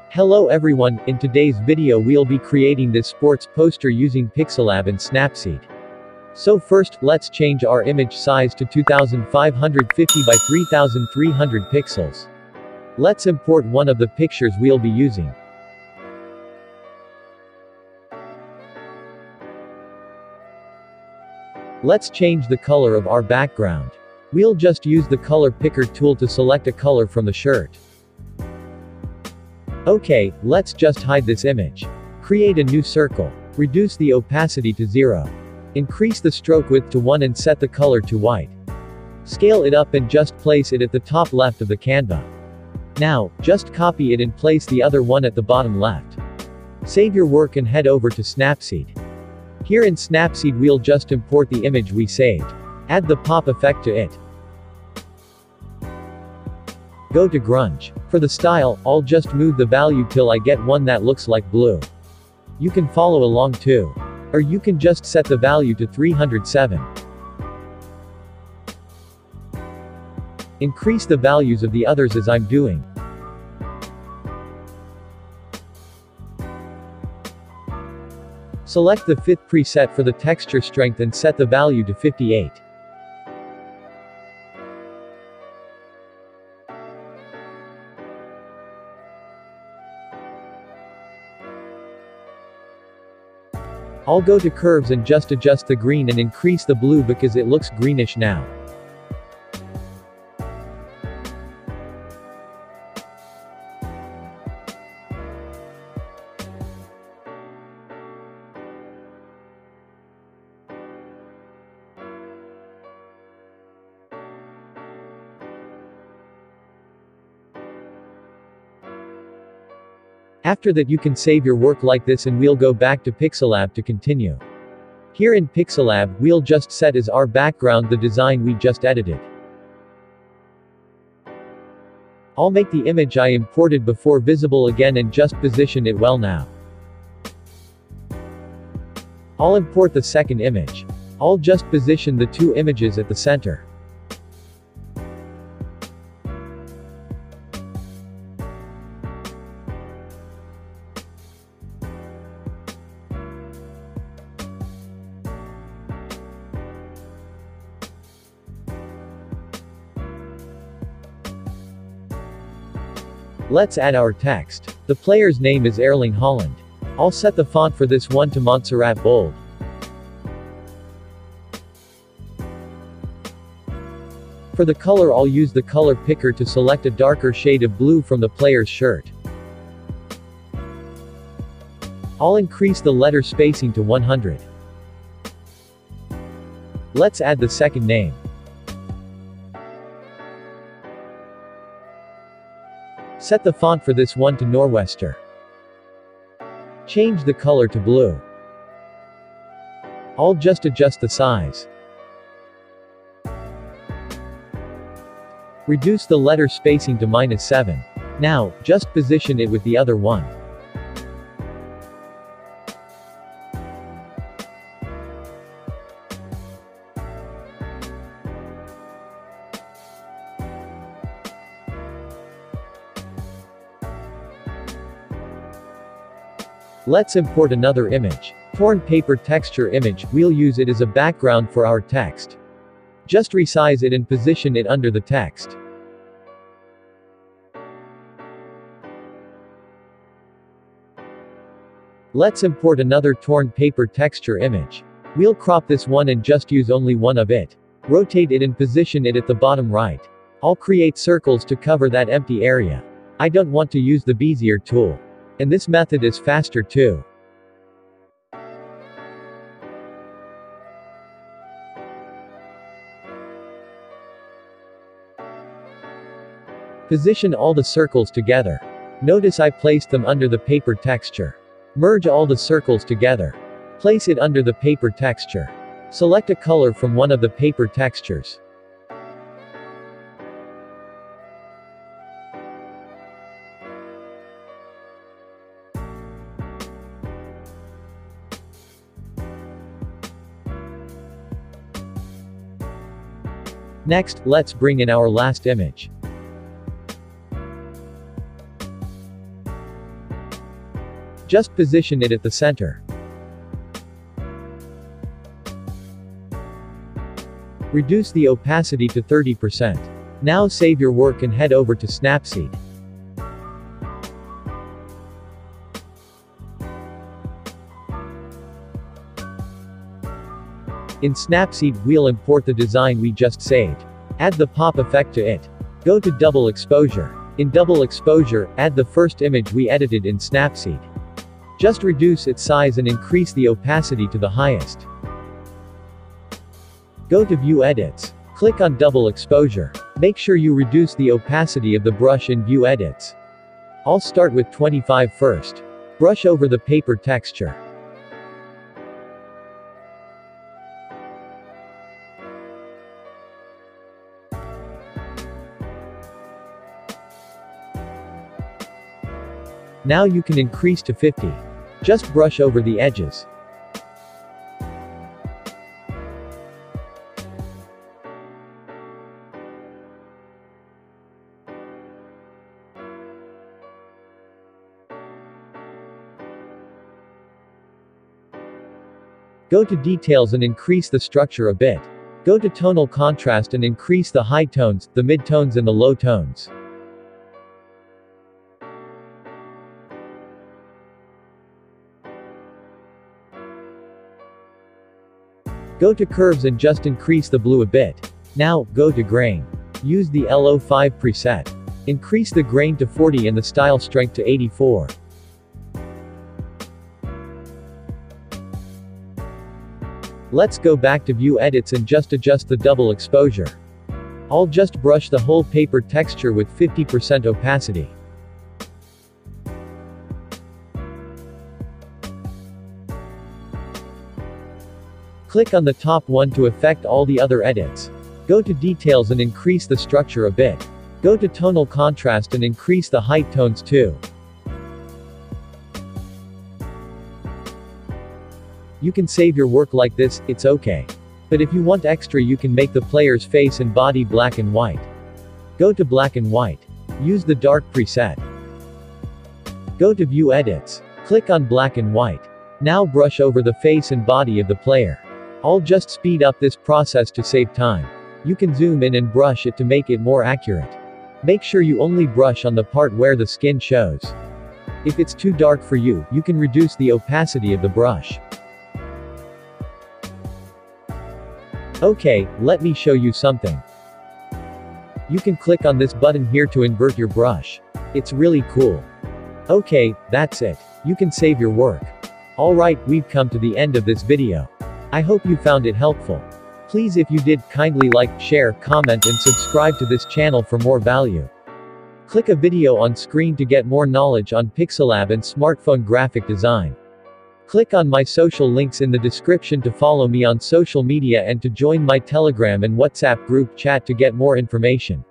Hello everyone, in today's video we'll be creating this sports poster using Pixellab and Snapseed. So first, let's change our image size to 2550 by 3300 pixels. Let's import one of the pictures we'll be using. Let's change the color of our background. We'll just use the color picker tool to select a color from the shirt. Okay, let's just hide this image. Create a new circle. Reduce the opacity to 0. Increase the stroke width to 1 and set the color to white. Scale it up and just place it at the top left of the Canva. Now, just copy it and place the other one at the bottom left. Save your work and head over to Snapseed. Here in Snapseed we'll just import the image we saved. Add the pop effect to it. Go to grunge. For the style, I'll just move the value till I get one that looks like blue. You can follow along too. Or you can just set the value to 307. Increase the values of the others as I'm doing. Select the fifth preset for the texture strength and set the value to 58. I'll go to curves and just adjust the green and increase the blue because it looks greenish now. After that you can save your work like this and we'll go back to Pixellab to continue. Here in Pixellab, we'll just set as our background the design we just edited. I'll make the image I imported before visible again and just position it well now. I'll import the second image. I'll just position the two images at the center. Let's add our text. The player's name is Erling Haaland. I'll set the font for this one to Montserrat bold. For the color I'll use the color picker to select a darker shade of blue from the player's shirt. I'll increase the letter spacing to 100. Let's add the second name. Set the font for this one to Norwester. Change the color to blue. I'll just adjust the size. Reduce the letter spacing to -7. Now, just position it with the other one. Let's import another image. Torn paper texture image, we'll use it as a background for our text. Just resize it and position it under the text. Let's import another torn paper texture image. We'll crop this one and just use only one of it. Rotate it and position it at the bottom right. I'll create circles to cover that empty area. I don't want to use the Bezier tool. And this method is faster too. Position all the circles together. Notice I placed them under the paper texture. Merge all the circles together. Place it under the paper texture. Select a color from one of the paper textures. Next, let's bring in our last image. Just position it at the center. Reduce the opacity to 30%. Now save your work and head over to Snapseed. In Snapseed, we'll import the design we just saved. Add the pop effect to it. Go to double exposure. In double exposure, add the first image we edited in Snapseed. Just reduce its size and increase the opacity to the highest. Go to View Edits. Click on Double Exposure. Make sure you reduce the opacity of the brush in View Edits. I'll start with 25 first. Brush over the paper texture. Now you can increase to 50. Just brush over the edges. Go to Details and increase the structure a bit. Go to Tonal Contrast and increase the high tones, the mid-tones and the low tones. Go to Curves and just increase the blue a bit. Now, go to Grain. Use the LO5 preset. Increase the grain to 40 and the style strength to 84. Let's go back to View Edits and just adjust the double exposure. I'll just brush the whole paper texture with 50% opacity. Click on the top one to affect all the other edits. Go to Details and increase the structure a bit. Go to Tonal Contrast and increase the height tones too. You can save your work like this, it's okay. But if you want extra, you can make the player's face and body black and white. Go to Black and White. Use the Dark preset. Go to View Edits. Click on Black and White. Now brush over the face and body of the player. I'll just speed up this process to save time. You can zoom in and brush it to make it more accurate. Make sure you only brush on the part where the skin shows. If it's too dark for you, you can reduce the opacity of the brush. Okay, let me show you something. You can click on this button here to invert your brush. It's really cool. Okay, that's it. You can save your work. Alright, we've come to the end of this video. I hope you found it helpful. Please, if you did, kindly like, share, comment and subscribe to this channel for more value. Click a video on screen to get more knowledge on Pixellab and smartphone graphic design. Click on my social links in the description to follow me on social media and to join my Telegram and WhatsApp group chat to get more information.